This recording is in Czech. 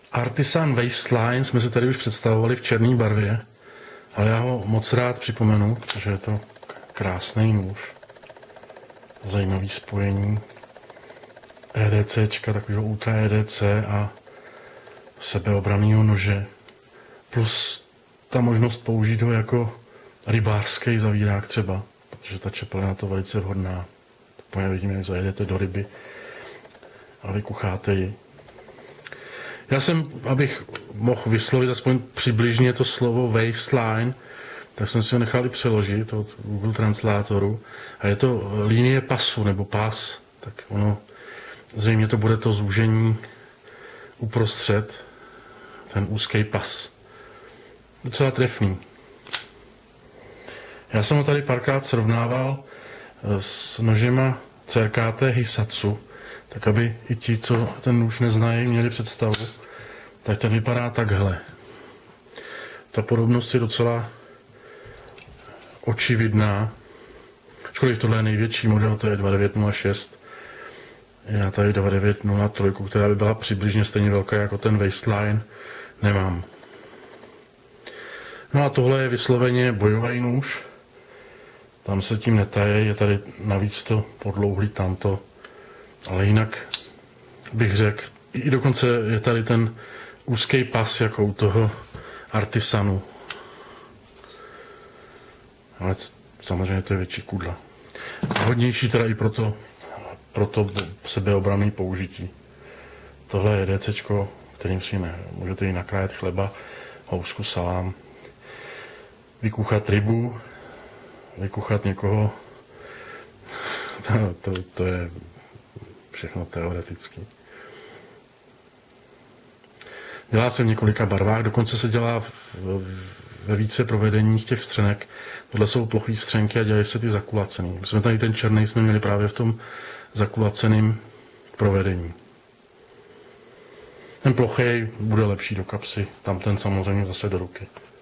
Artisan Waistline jsme si tady už představovali v černé barvě, ale já ho moc rád připomenu, protože je to krásný nůž. Zajímavý spojení EDCčka, takového Ultra EDC a sebeobranného nože. Plus ta možnost použít ho jako rybářský zavírák třeba, protože ta čepel je na to velice vhodná. Úplně vidím, jak zajedete do ryby a vykucháte ji. Já jsem, abych mohl vyslovit aspoň přibližně to slovo waistline, tak jsem si ho nechal i přeložit od Google Translátoru. A je to linie pasu nebo pas, tak ono, zřejmě to bude to zúžení uprostřed, ten úzký pas. Docela trefný. Já jsem ho tady párkrát srovnával s nožema CRKT Hisatsu, tak aby i ti, co ten nůž neznají, měli představu, tak ten vypadá takhle. Ta podobnost je docela očividná. Ačkoliv tohle je největší model, to je 2906. Já tady 2903, která by byla přibližně stejně velká jako ten Waistline, nemám. No a tohle je vysloveně bojový nůž. Tam se tím netaje, je tady navíc to podlouhlý tamto. Ale jinak bych řekl, i dokonce je tady ten úzký pas jako u toho Artisanu. Ale samozřejmě to je větší kudla. Hodnější teda i pro to sebeobranné použití. Tohle je DCčko, kterým si můžete i nakrájet chleba, housku, salám, vykuchat rybu, vykuchat někoho. To je všechno teoreticky. Dělá se v několika barvách, dokonce se dělá ve více provedeních těch střenek. Tohle jsou plochý střenky a dělají se ty zakulacený. My jsme tady ten černý jsme měli právě v tom zakulaceném provedení. Ten plochý bude lepší do kapsy, tam ten samozřejmě zase do ruky.